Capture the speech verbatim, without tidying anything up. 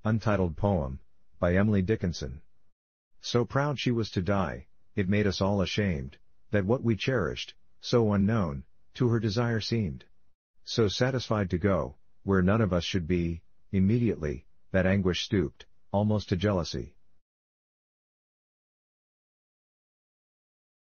Untitled poem, by Emily Dickinson. So proud she was to die, it made us all ashamed, that what we cherished, so unknown, to her desire seemed. So satisfied to go, where none of us should be, immediately, that anguish stooped, almost to jealousy.